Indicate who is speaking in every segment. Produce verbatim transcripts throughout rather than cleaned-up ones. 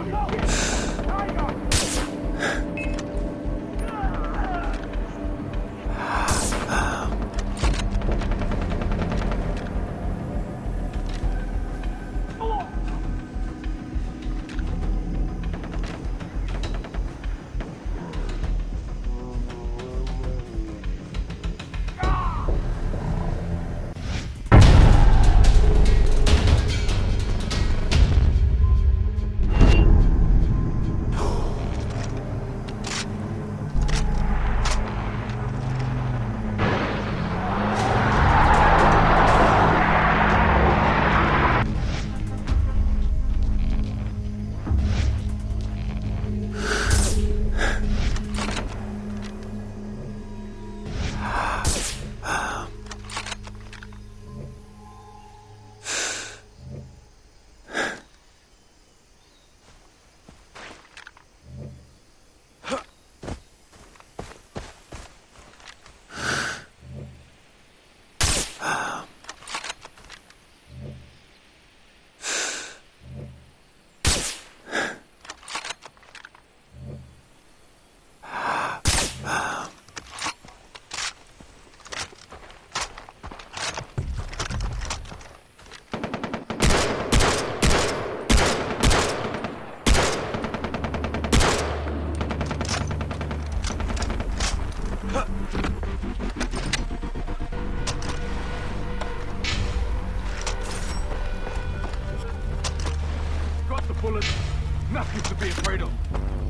Speaker 1: Nothing to be afraid of.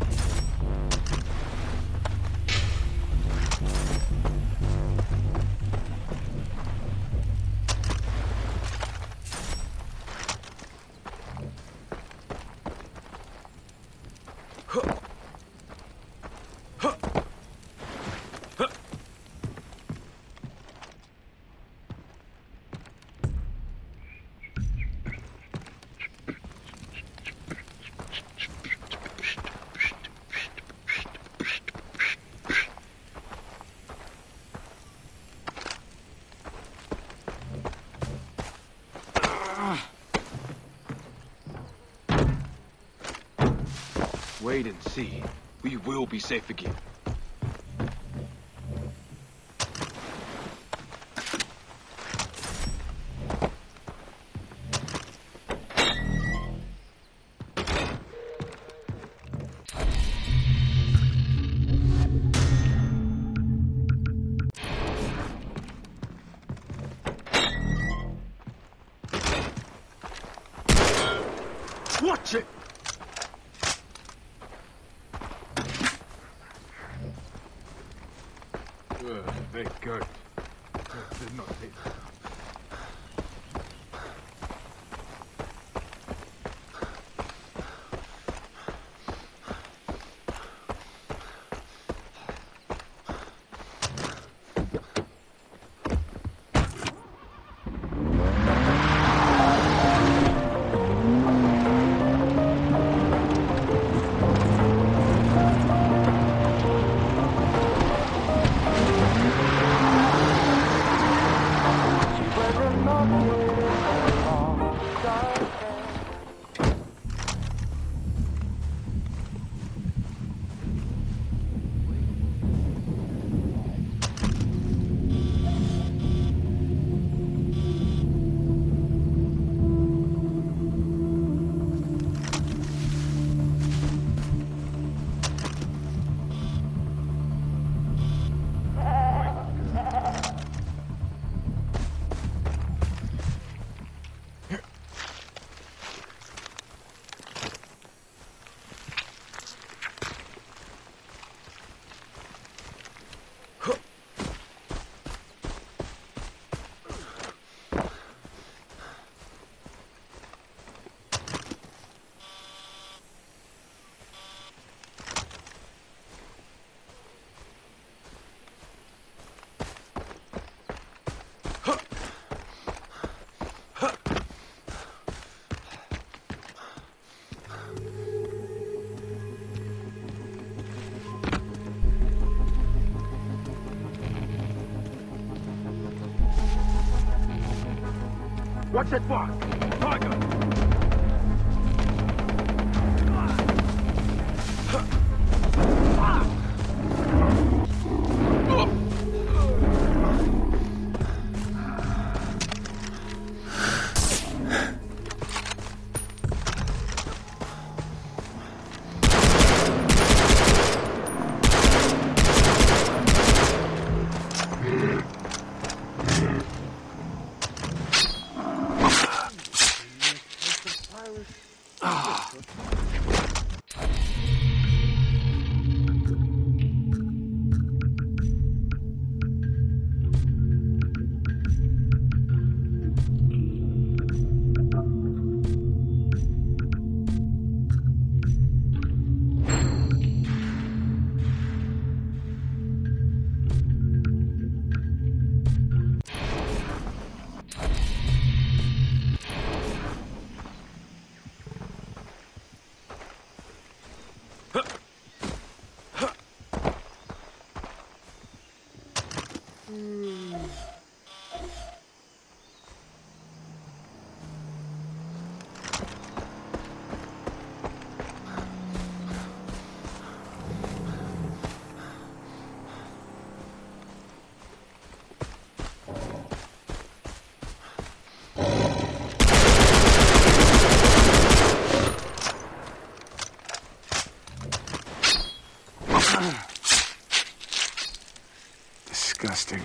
Speaker 2: Wait and see. We will be safe again.
Speaker 1: Watch it! Uh, they go. Uh, they're not hit. Watch that box! Tiger! disgusting.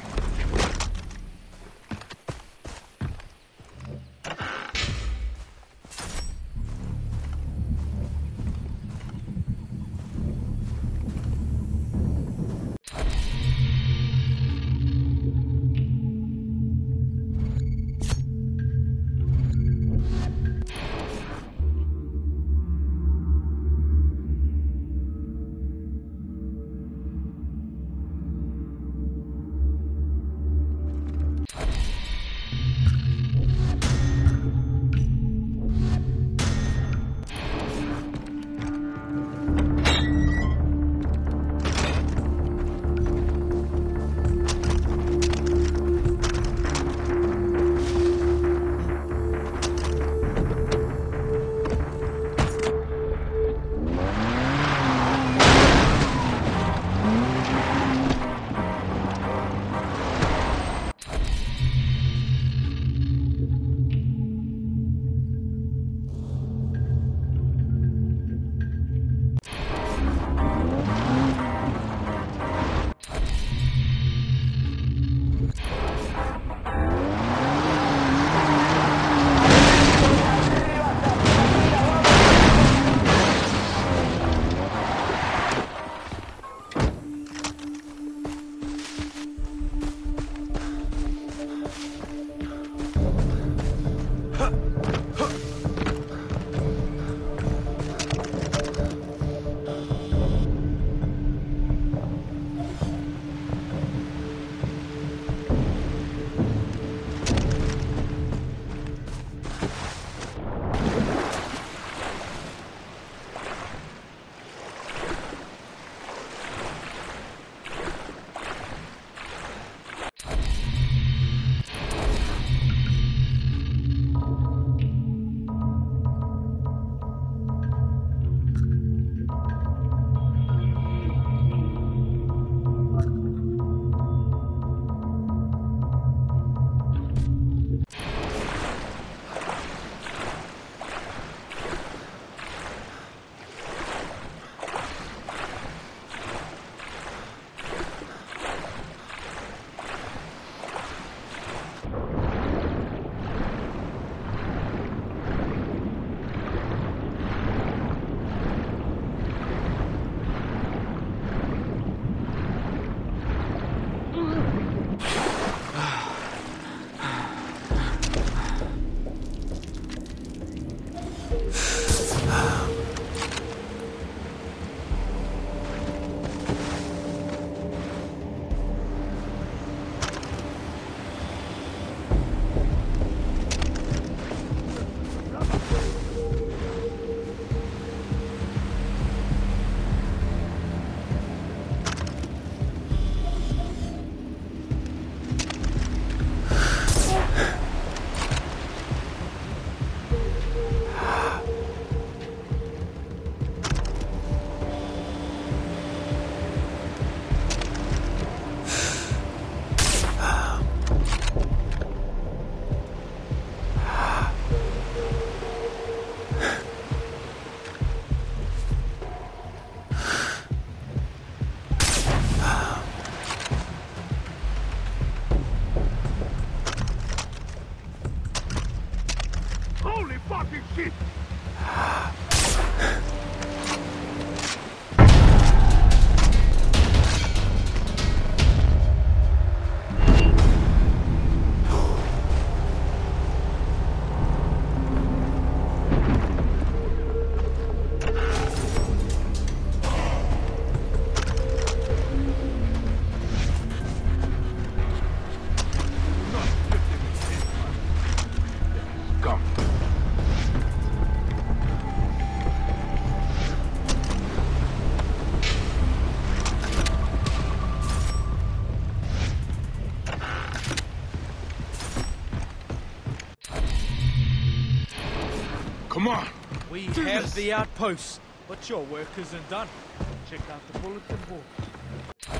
Speaker 2: Come on.
Speaker 3: We
Speaker 2: Do
Speaker 3: have
Speaker 2: this.
Speaker 3: the outpost, but your work isn't done. Check out the bulletin board.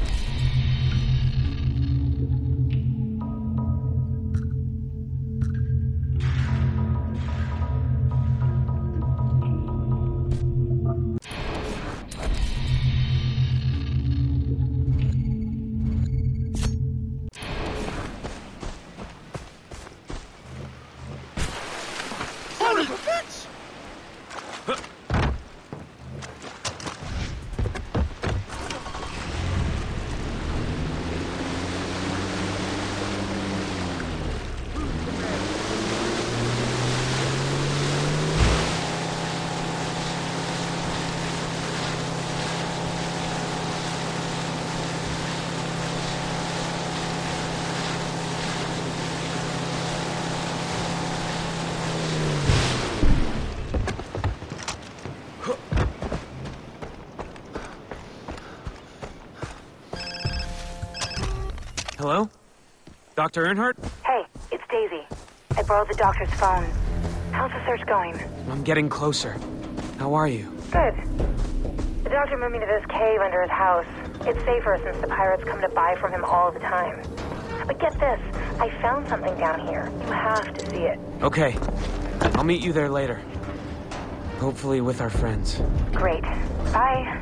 Speaker 4: Hello? Doctor Earnhardt?
Speaker 5: Hey, it's Daisy. I borrowed the doctor's phone. How's the search going?
Speaker 4: I'm getting closer. How are you?
Speaker 5: Good. The doctor moved me to this cave under his house. It's safer since the pirates come to buy from him all the time. But get this, I found something down here. You have to see it.
Speaker 4: Okay. I'll meet you there later. Hopefully with our friends.
Speaker 5: Great. Bye.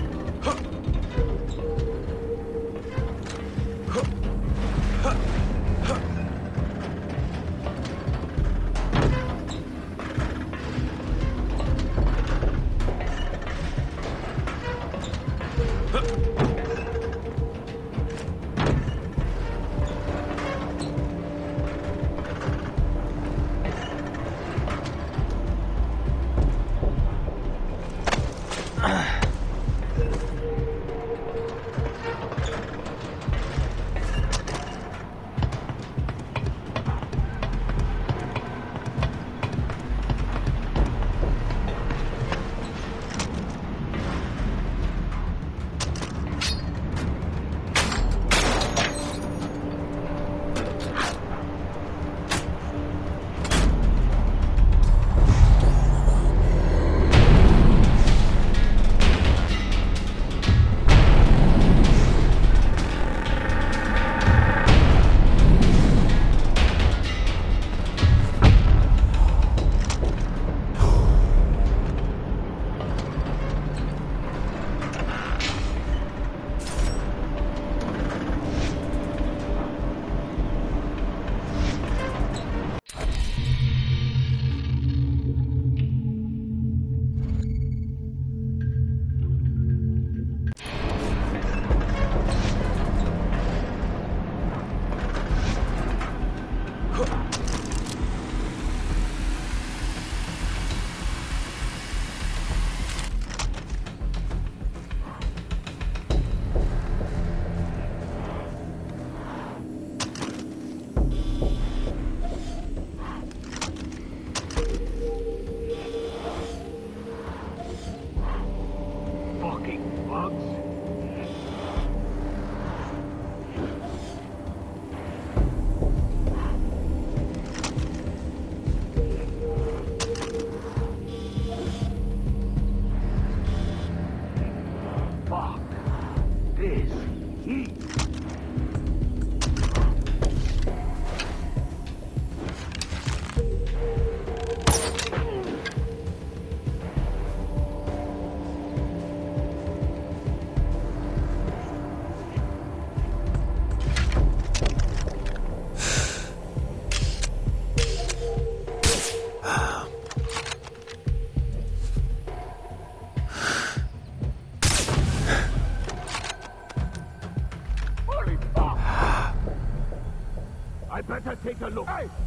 Speaker 1: Better take a look. Hey!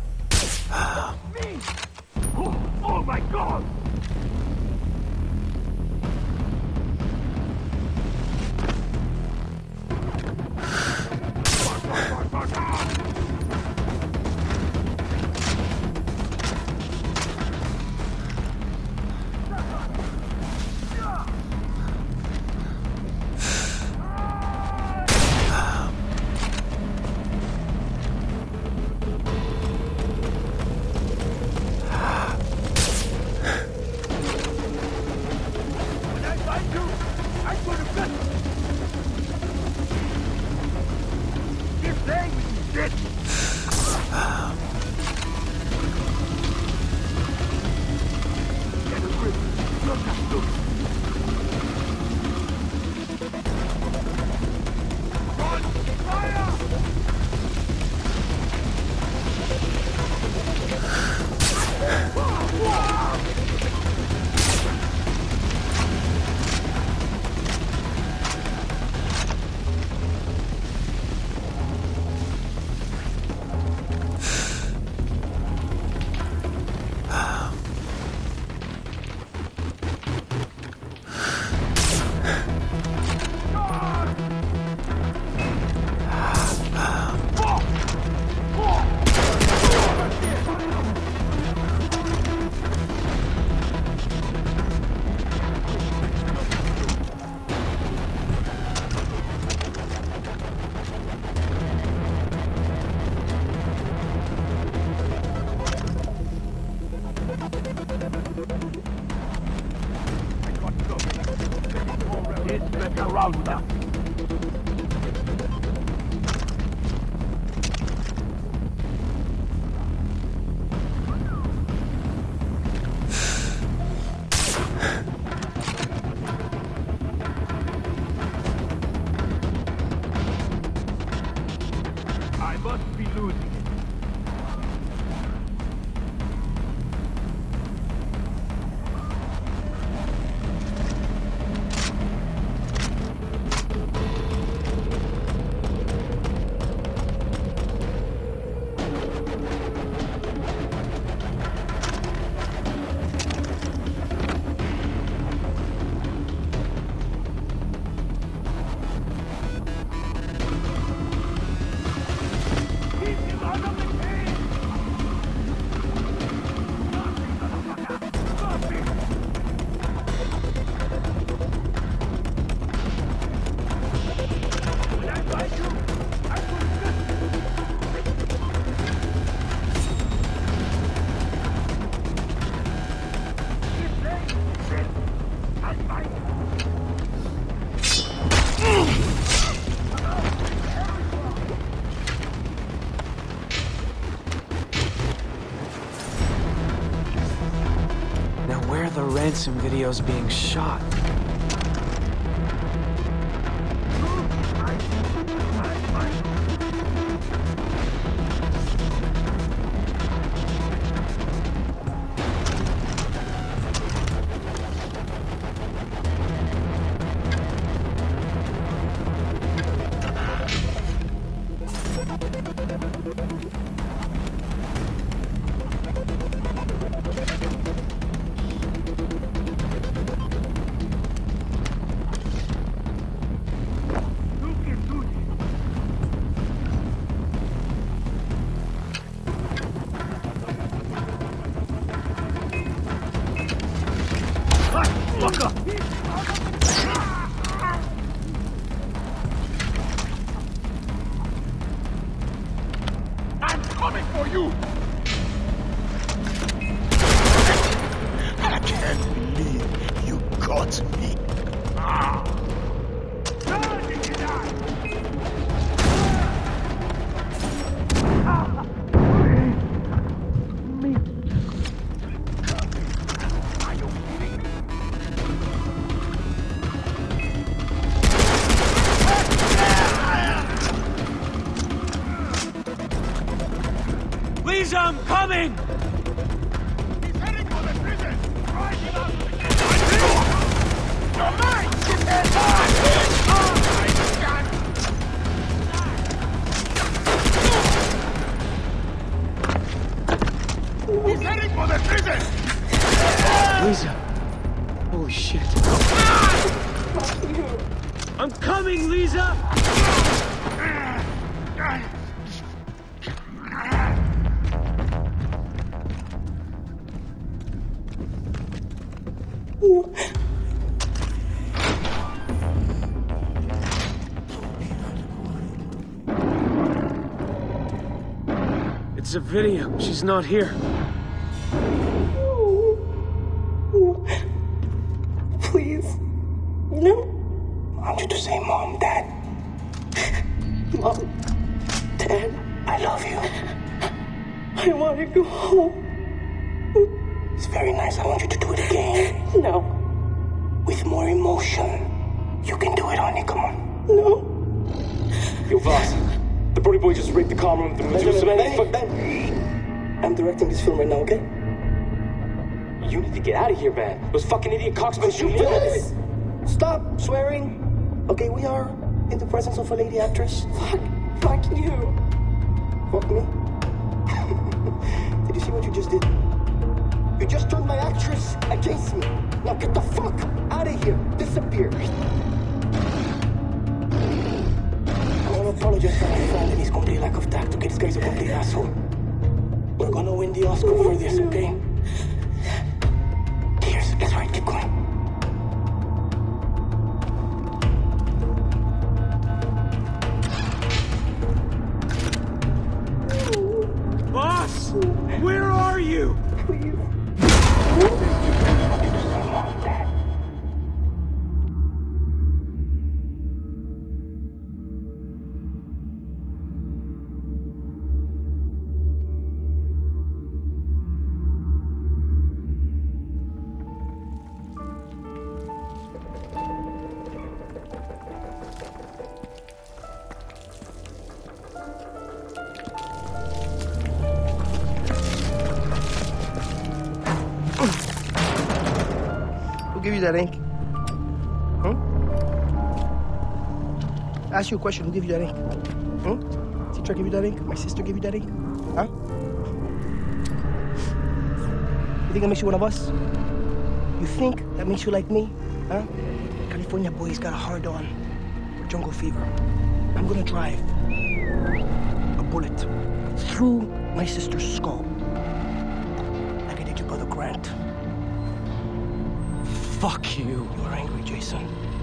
Speaker 1: Me! Oh, oh my God! This better round up. I must be losing it.
Speaker 4: Ransom videos being shot.
Speaker 1: I'm coming for you!
Speaker 6: I can't believe you got me.
Speaker 1: Ah! Where did you die? Ah! Me. Are you kidding me?
Speaker 4: Lisa, I'm coming!
Speaker 1: He's heading for the prison! Drive him out of the prison! You're mine! Oh my God! He's heading for the prison!
Speaker 4: Lisa! Holy shit. I'm coming, Lisa! It's a video. She's not here.
Speaker 6: Please. No. I want you to say Mom, Dad. Mom, Dad, I love you. I want to go home. It's very nice. I want you to do it again. No. With more emotion. You can do it, honey. Come on. No.
Speaker 7: Yo, Voss. The Brody boy just raped the common room with the Medusa.
Speaker 6: Hey, fuck that. I'm directing this film right now, okay?
Speaker 7: You need to get out of here, man. Those fucking idiot cocksmen
Speaker 6: Shoot
Speaker 7: shooting
Speaker 6: this! Stop swearing. Okay, we are in the presence of a lady actress. Fuck. Fuck you. Fuck me. Did you see what you just did? You just turned my actress against me. Now get the fuck out of here. Disappear. I want to apologize for my friend and his complete lack of tact. Okay, this guy's a complete asshole. We're gonna win the Oscar for this, okay? Cheers. That's right. Keep going.
Speaker 4: Boss! Where are you?
Speaker 6: Please. gave you that ink? Huh? I asked you a question. Who gave you that ink? Huh? Teacher gave you that ink? My sister gave you that ink? Huh? You think that makes you one of us? You think that makes you like me? Huh? California boy's got a hard-on for jungle fever. I'm gonna drive a bullet through my sister's skull like I did your brother Grant.
Speaker 4: Fuck you.
Speaker 6: You are angry, Jason.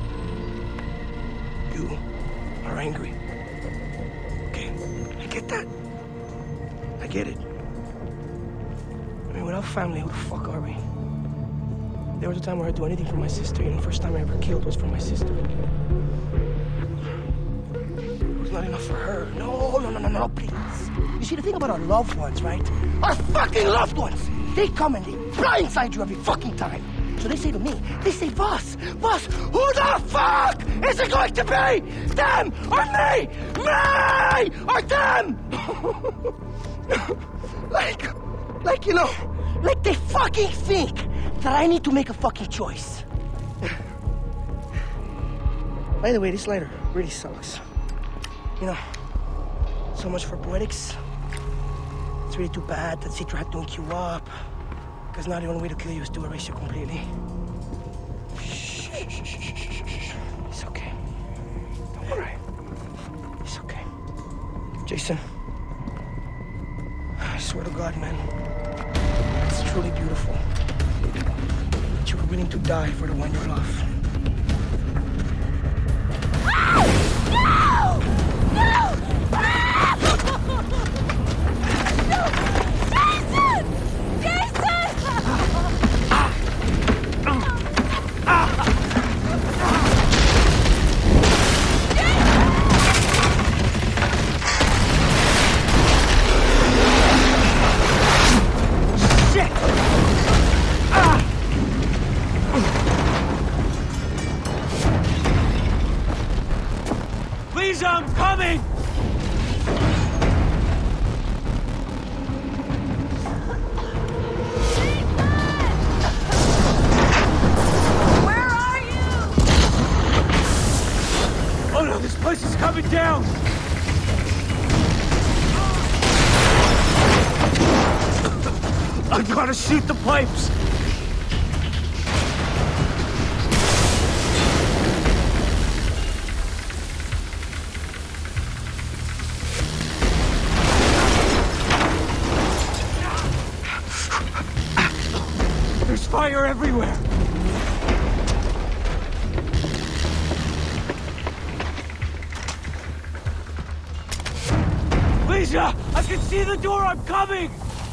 Speaker 6: You are angry. Okay, I get that. I get it. I mean, without family, who the fuck are we? There was a time where I'd do anything for my sister. You know, the first time I ever killed was for my sister. It was not enough for her. No, no, no, no, no, please. You see, the thing about our loved ones, right? Our fucking loved ones! They come and they blindside you every fucking time. So they say to me, they say, boss, boss, who the fuck is it going to be? Them or me? Me or them? like, like, you know, like they fucking think that I need to make a fucking choice. By the way, this lighter really sucks. You know, so much for poetics. It's really too bad that Citra had to wake you up. Because now the only way to kill you is to erase you completely. Shh, shh, shh, shh, shh, shh. It's okay. Don't cry. It's okay. Jason, I swear to God, man, it's truly beautiful that you were willing to die for the one you love.
Speaker 8: No! No! No!
Speaker 4: I'm coming!
Speaker 8: Where are you?
Speaker 4: Oh no, this place is coming down! I've got to shoot the pipes! Fire everywhere! Lisa! I can see the door! I'm coming!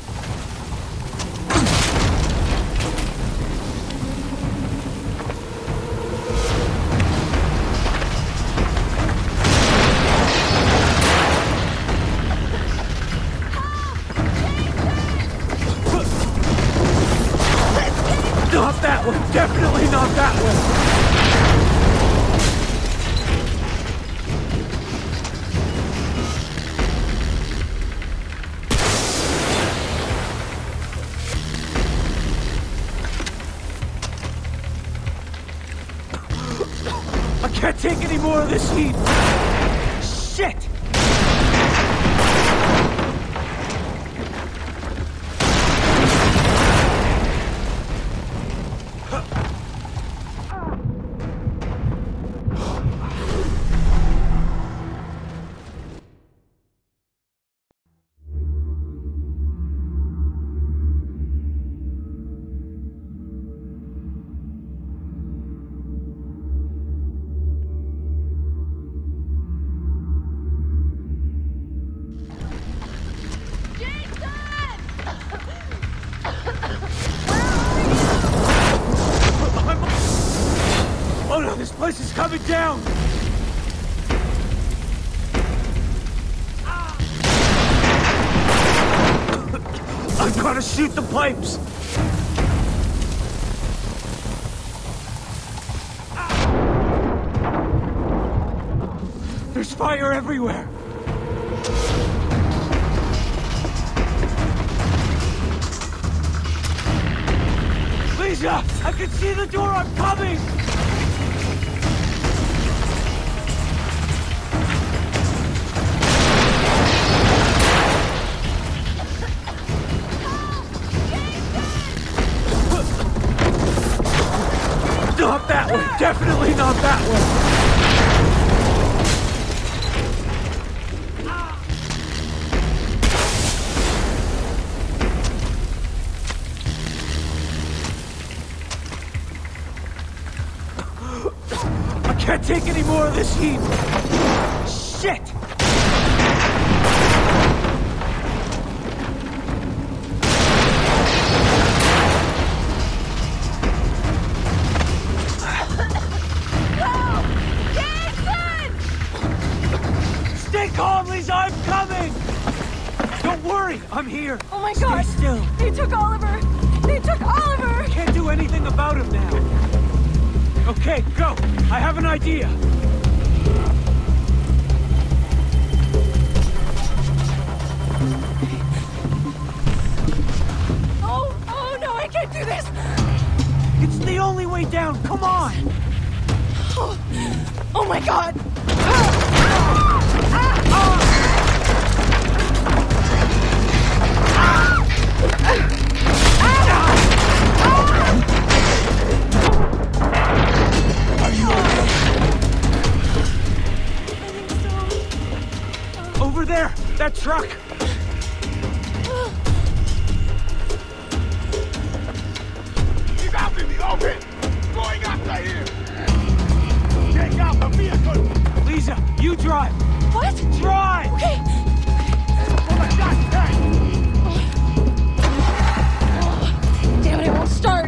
Speaker 4: Not that one! Definitely not that one! I can't take any more of this heat! Shit! This place is coming down! I've got to shoot the pipes! There's fire everywhere! Lisa! I can see the door! I'm coming! Not that way! Definitely not that way! I can't take any more of this heat! Shit! Stay calm, Lisa! I'm coming! Don't worry, I'm here.
Speaker 8: Oh my
Speaker 4: Stay
Speaker 8: god!
Speaker 4: still.
Speaker 8: They took Oliver! They took Oliver!
Speaker 4: Can't do anything about him now. Okay, go! I have an idea!
Speaker 8: Oh, oh no, I can't do this!
Speaker 4: It's the only way down, come on!
Speaker 8: Oh, oh my god!
Speaker 4: Over there! That truck!
Speaker 1: He's out in the open! Going after him! Take out the vehicle!
Speaker 4: Lisa, you drive!
Speaker 8: What?
Speaker 4: Drive!
Speaker 8: Okay.
Speaker 1: Oh my god! Hey!
Speaker 8: Damn it, it won't start.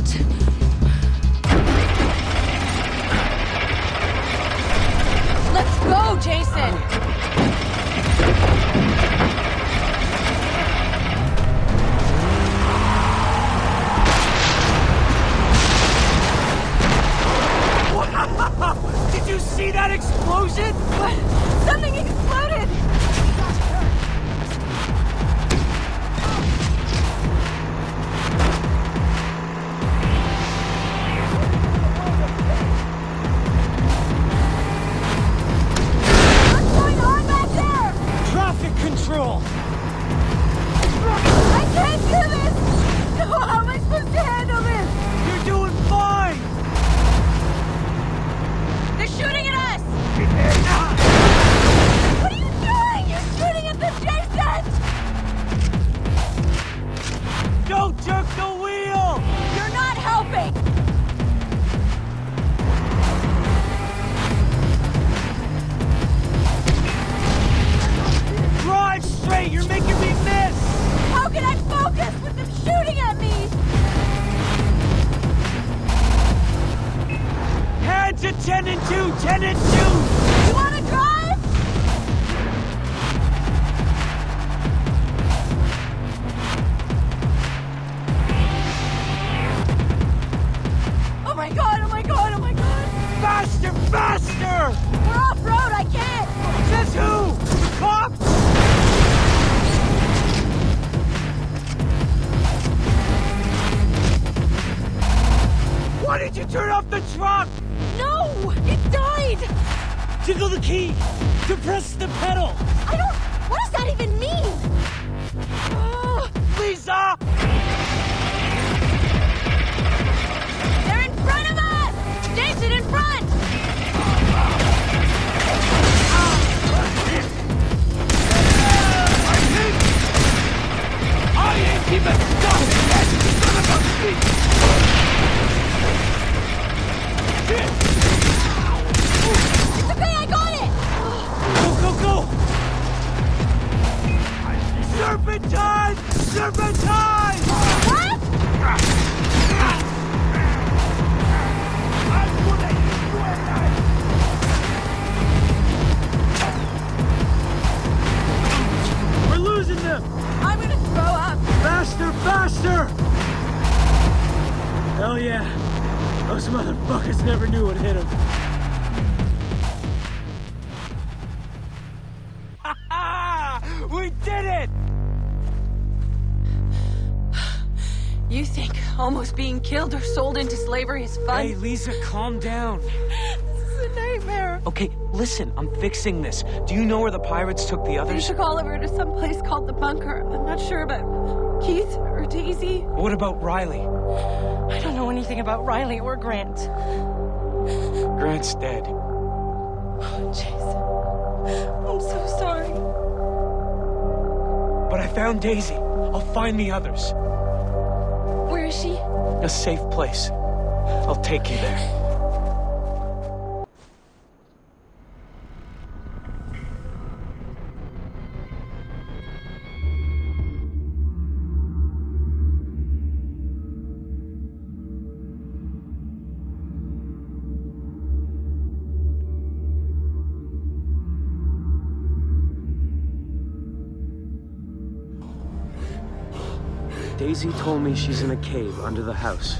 Speaker 8: Let's go, Jason!
Speaker 4: Did you see that explosion?
Speaker 8: What? Something exploded! What's going on back there?
Speaker 4: Traffic control!
Speaker 8: I can't do this! No, how am I supposed to handle this?
Speaker 4: You're doing fine!
Speaker 8: They're shooting at us! What are you doing? You're shooting at the Jason!
Speaker 4: Don't jerk the wheel!
Speaker 8: You're not helping!
Speaker 4: Drive straight! You're making me miss!
Speaker 8: How can I focus with them shooting at me?
Speaker 4: Head to ten and two! ten and two!
Speaker 8: You wanna drive? Oh my god, oh my god, oh my god!
Speaker 4: Faster! Faster!
Speaker 8: We're off-road, I can't!
Speaker 4: Says who? The cops? Why did you turn off the truck?
Speaker 8: No! It died!
Speaker 4: Tickle the key! To press the pedal!
Speaker 8: I don't... What does that even mean? Ugh.
Speaker 4: Lisa!
Speaker 8: They're in front of us! Jason, in front!
Speaker 4: I ain't even stopping yet! Son of a bitch!
Speaker 8: It's okay, I got it!
Speaker 4: Go, go, go! Serpentine! Serpentine!
Speaker 8: Almost being killed or sold into slavery is fun.
Speaker 4: Hey, Lisa, calm down.
Speaker 8: This is a nightmare.
Speaker 4: Okay, listen, I'm fixing this. Do you know where the pirates took the
Speaker 8: They
Speaker 4: others?
Speaker 8: took Oliver to some place called the Bunker. I'm not sure about Keith or Daisy.
Speaker 4: What about Riley?
Speaker 8: I don't know anything about Riley or Grant.
Speaker 4: Grant's dead.
Speaker 8: Oh, Jason. I'm so sorry.
Speaker 4: But I found Daisy. I'll find the others.
Speaker 8: Where is she?
Speaker 4: A safe place. I'll take you there. Daisy told me she's in a cave under the house.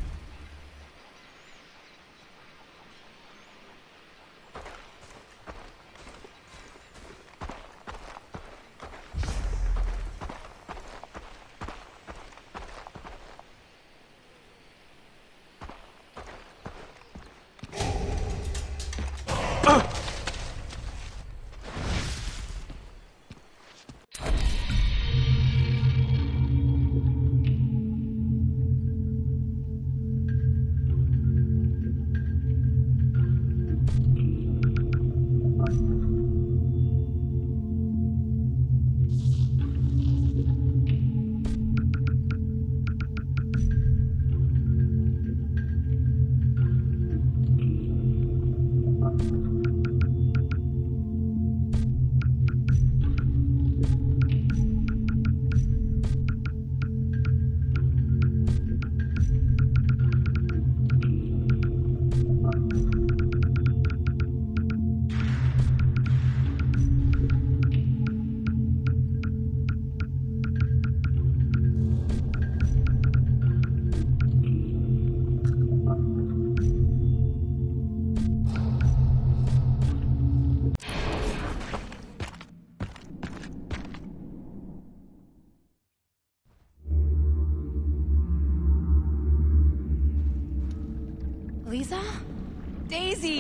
Speaker 8: Lisa? Daisy!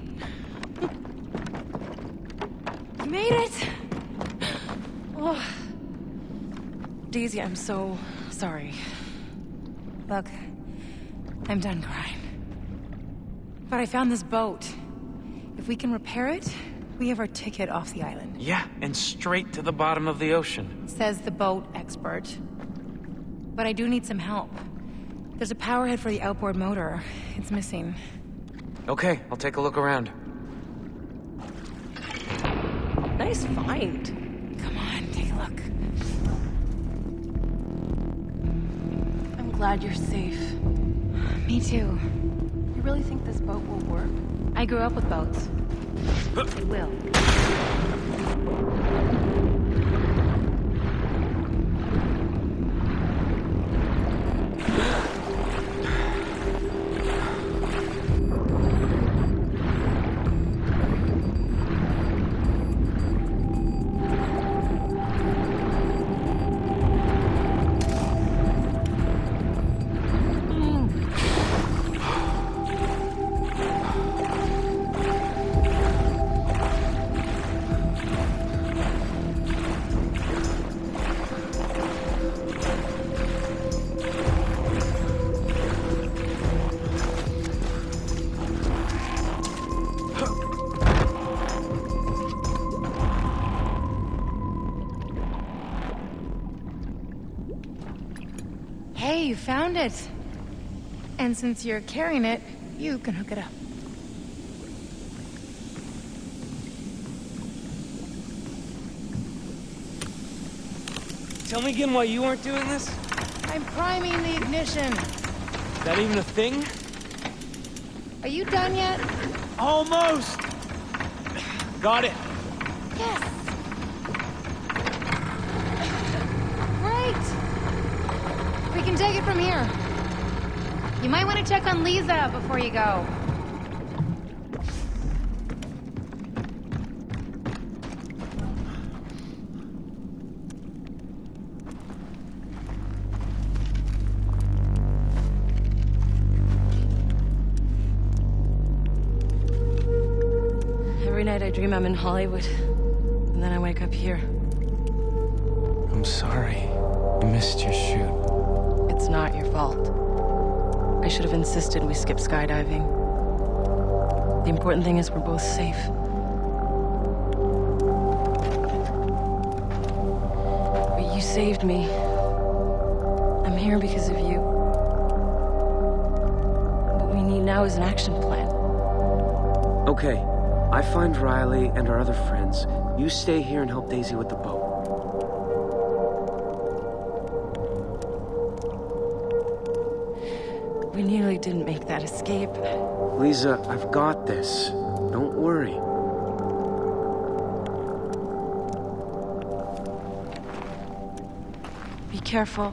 Speaker 8: You made it! Oh. Daisy, I'm so sorry. Look, I'm done crying. But I found this boat. If we can repair it, we have our ticket off the island.
Speaker 4: Yeah, and straight to the bottom of the ocean.
Speaker 8: Says the boat expert. But I do need some help. There's a power head for the outboard motor. It's missing.
Speaker 4: Okay, I'll take a look around.
Speaker 8: Nice find. Come on, take a look. I'm glad you're safe. Me too. You really think this boat will work? I grew up with boats. It will. Hey, you found it. And since you're carrying it, you can hook it up.
Speaker 4: Tell me again why you aren't doing this?
Speaker 8: I'm priming the ignition.
Speaker 4: Is that even a thing?
Speaker 8: Are you done yet?
Speaker 4: Almost! Got it.
Speaker 8: Yes. Great. We can take it from here. You might want to check on Lisa before you go. Every night I dream I'm in Hollywood, and then I wake up here.
Speaker 9: I'm sorry. I missed your shoot.
Speaker 8: It's not your fault. I should have insisted we skip skydiving. The important thing is we're both safe. But you saved me. I'm here because of you. What we need now is an action plan.
Speaker 10: Okay. I find Riley and our other friends. You stay here and help Daisy with the boat.
Speaker 8: We nearly didn't make that escape.
Speaker 10: Lisa, I've got this. Don't worry.
Speaker 8: Be careful.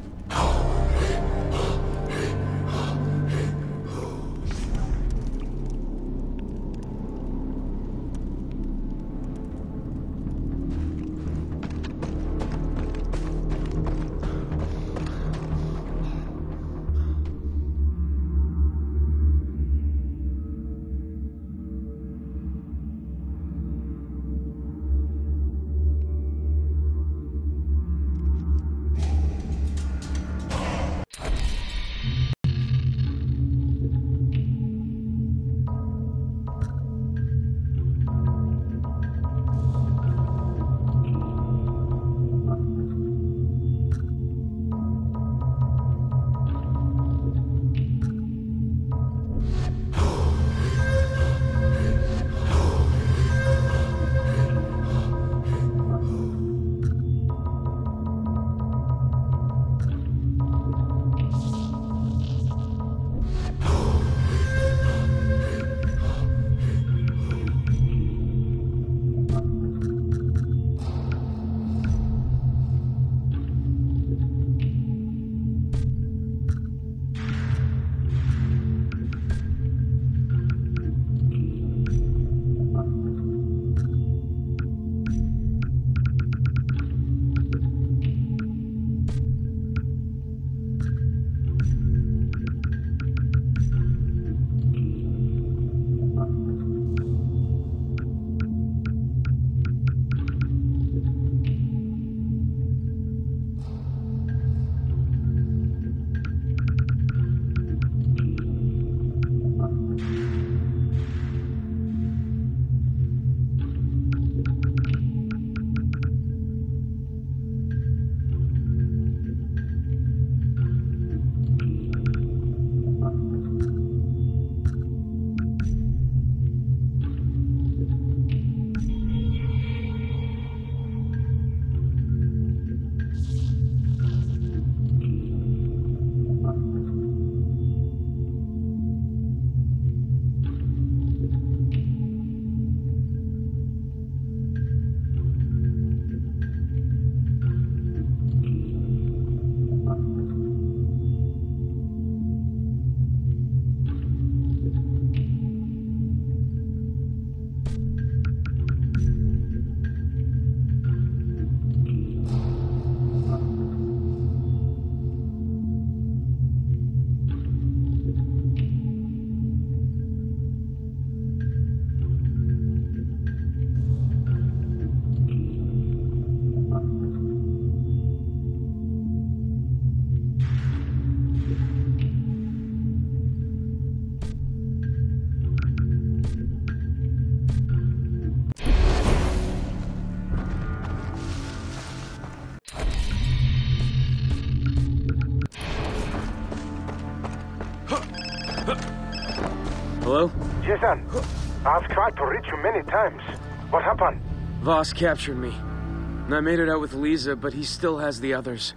Speaker 10: Hello?
Speaker 1: Jason, I've tried to reach you many times. What happened?
Speaker 10: Voss captured me. And I made it out with Lisa, but he still has the others.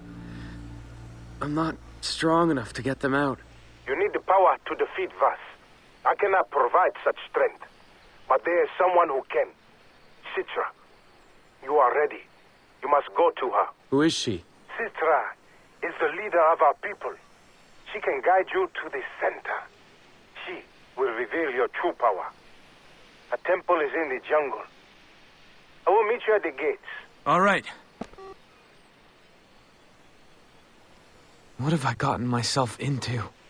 Speaker 10: I'm not strong enough to get them out.
Speaker 1: You need the power to defeat Voss. I cannot provide such strength. But there is someone who can. Citra. You are ready. You must go to her.
Speaker 10: Who is she?
Speaker 1: Citra is the leader of our people. She can guide you to the center. She will reveal your true power. A temple is in the jungle. I will meet you at the gates.
Speaker 9: All right. What have I gotten myself into?